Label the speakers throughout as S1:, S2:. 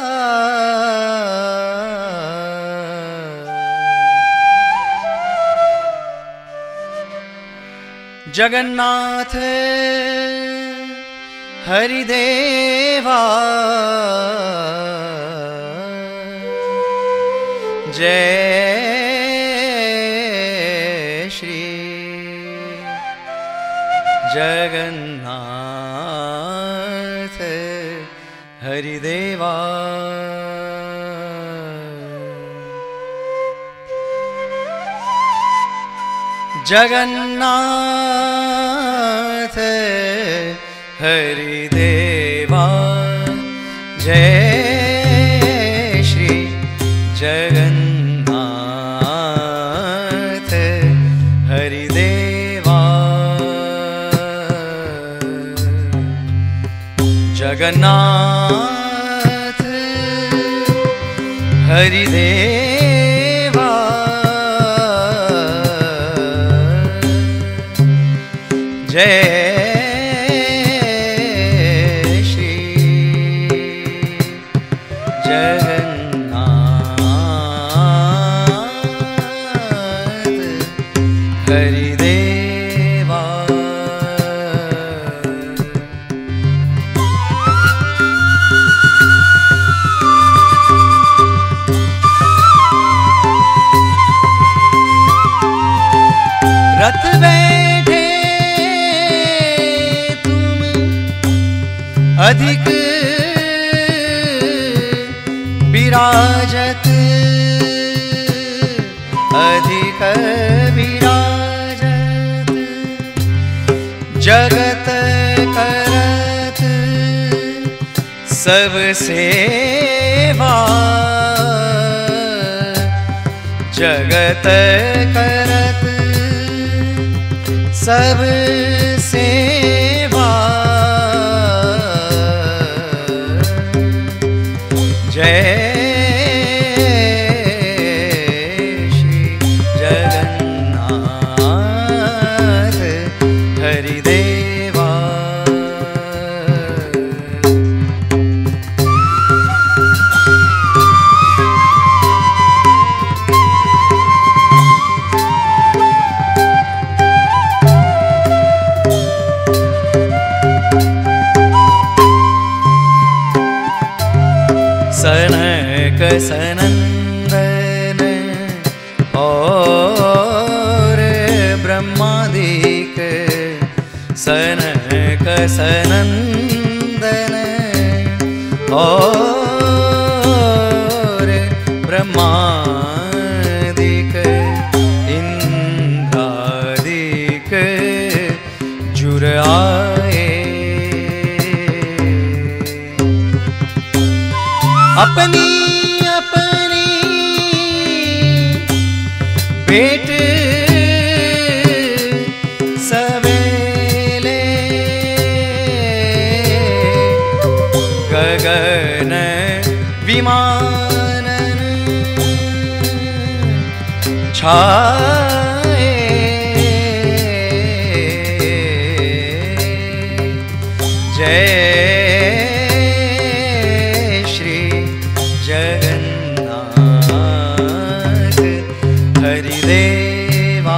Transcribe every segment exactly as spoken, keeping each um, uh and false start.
S1: जगन्नाथ हरिदेवा जय श्री जगन्नाथ हरिदेवा। जगन्नाथ हरिदेवा जय श्री जगन्नाथ हरिदेवा। जगन्नाथ हरिदेवा जय श्री जगन्नाथ हरिदेवा। रथ बैठे अधिक विराजत अधिक विराजत जगत करत सब सेवा। जगत करत सब सेवा। जय श्री जगन्नाथ हरिदेवा। सनक सनंदन और ब्रह्मादिक सनक सनंदन और ब्रह्मादिक इंद्रादिक जुर आए। अपनी अपनी भेंट सवेले गगन विमानन छाए। जय जगन्नाथ हरिदेवा।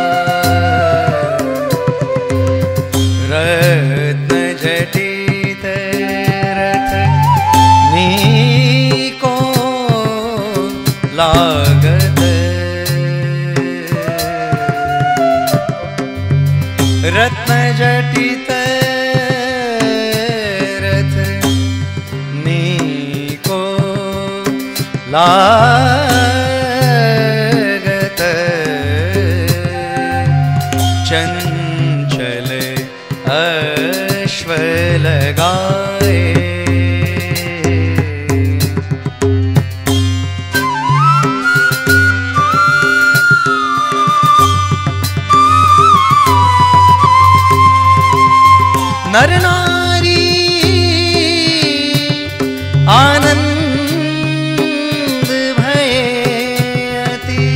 S1: रत्न जटित रथ नीको लागत रत्न जटित रथ नीको लागत चंचल अश्व लगाए। नर नारी आनंद भयति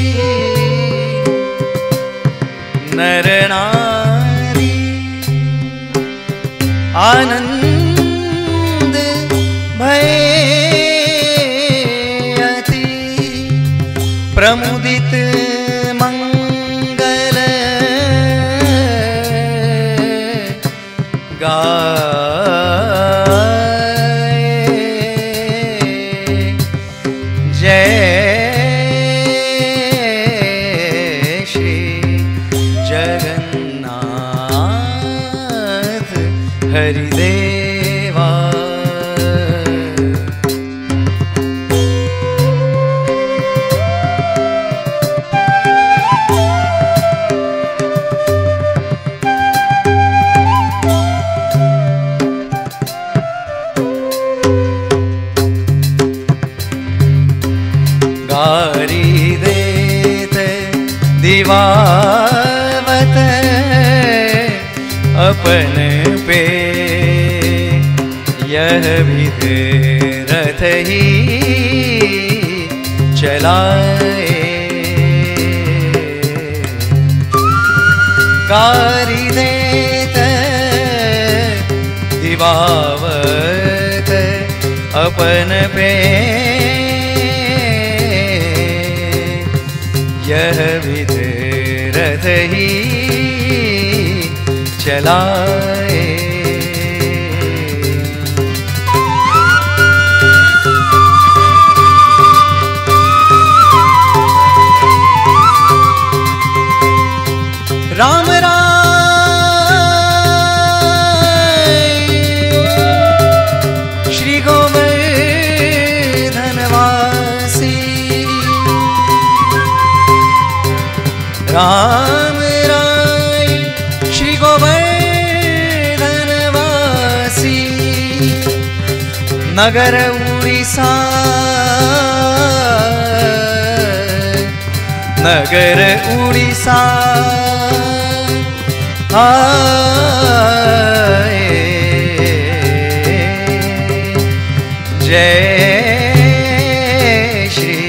S1: नर नारी आनंद भय हरिदेवा गारी देते दिवावत अपन पे यह विध रथ ही चलाए। गारी देते दिवावत अपन पे यह विध रथ ही चलाए। राम राय श्री गोवर्धनवासी, राम राय श्री गोवर्धनवासी, नगर उड़ीसा नगर उड़ीसा आए। जय श्री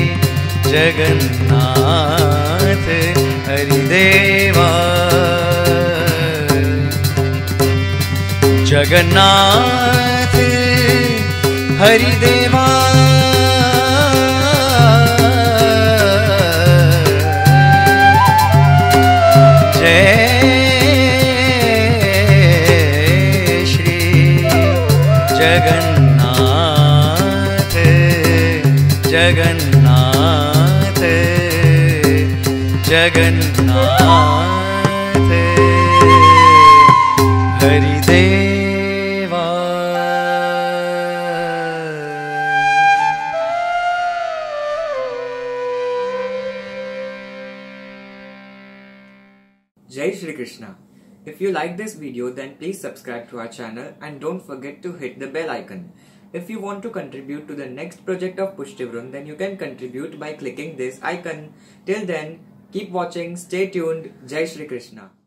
S1: जगन्नाथ हरिदेवा, जगन्नाथ हरिदेवा, जय Shri Jagannath Jagannath Jagannath हरिदेवा।
S2: Jai Shri Krishna. If you like this video, then please subscribe to our channel and don't forget to hit the bell icon. If you want to contribute to the next project of Pushtivrun, then you can contribute by clicking this icon. Till then, keep watching, stay tuned. Jai Shri Krishna.